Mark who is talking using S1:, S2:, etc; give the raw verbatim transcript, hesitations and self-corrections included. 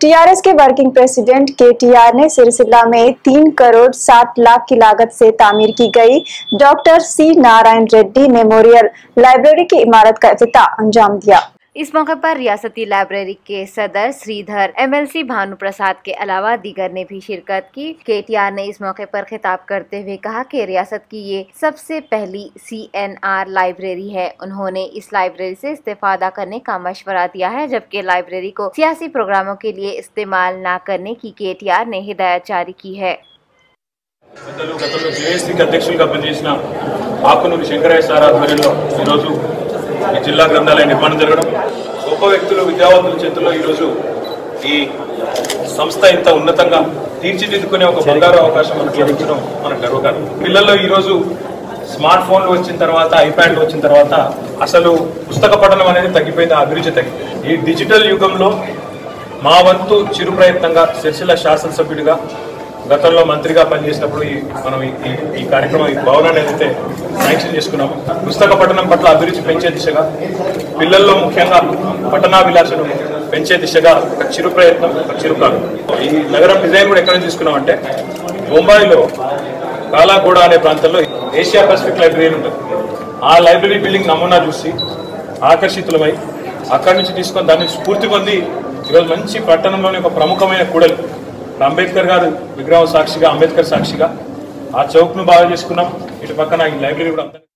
S1: TRS के working president KTR ने सिरसिल्ला में तीन करोड़ सात लाख की लागत से तामीर की गई doctor C Narayana Reddy memorial library की इमारत का इफ्तिताह अंजाम दिया।
S2: इस मौके पर रियासती लाइब्रेरी के सदर श्रीधर, एमएलसी भानु प्रसाद के अलावा दीगर ने भी शिरकत की। केटीआर ने इस मौके पर खिताब करते हुए कहा कि रियासत की ये सबसे पहली सीएनआर लाइब्रेरी है। उन्होंने इस लाइब्रेरी से इस्तेफादा करने का मशवरा दिया है, जबकि लाइब्रेरी को सियासी प्रोग्रामों के लिए इस्तेमाल न करने की केटीआर ने हिदायत जारी की है।
S3: ఈ జిల్లా గ్రంథాలయ నిర్మాణం జరగడం గొప్ప వ్యక్తులు విద్యావంతుల చేతుల్లో ఈరోజు ఈ సంస్థ ఇంత ఉన్నతంగా తీర్చిదిద్దుకునే ఒక బంగారు అవకాశం మనకు లభించడం మనకు గర్వకారణం। పిల్లల్లో ఈరోజు స్మార్ట్ ఫోన్లు వచ్చిన తర్వాత, ఐప్యాడ్లు వచ్చిన తర్వాత అసలు పుస్తక పఠనం అనేది తగ్గిపోయింది, అభిరుచి తగ్గిపోయింది। ఈ డిజిటల్ యుగంలో మా వంతు చిరు ప్రయత్నంగా సిరిసిల్ల శాసనసభ్యుడిగా గతంలో మంత్రిగా పనిచేసినప్పుడు మనం ఈ కార్యక్రమం ఈ భవనాన్ని ఏదైతే శాంక్షన్ చేసుకున్నాము, పుస్తక పఠనం పట్ల అభిరుచి పెంచే దిశగా, పిల్లల్లో ముఖ్యంగా పఠనాభిలాషను పెంచే దిశగా ఒక చిరు ప్రయత్నం, ఒక చిరుకాలు। ఈ నగరం డిజైన్ కూడా ఎక్కడ తీసుకున్నామంటే బొంబాయిలో కాలాగూడ అనే ప్రాంతంలో ఏషియా పసిఫిక్ లైబ్రరీ ఉంటుంది। ఆ లైబ్రరీ బిల్డింగ్ నమూనా చూసి ఆకర్షితులమై అక్కడి నుంచి తీసుకొని దాన్ని స్ఫూర్తి పొంది ఈరోజు మంచి పట్టణంలోని ఒక ప్రముఖమైన కూడలి అంబేద్కర్ గారు విగ్రహం సాక్షిగా, అంబేద్కర్ సాక్షిగా ఆ చౌక్ ను బాగా చేసుకున్నాం। ఇటు పక్కన ఈ లైబ్రరీ కూడా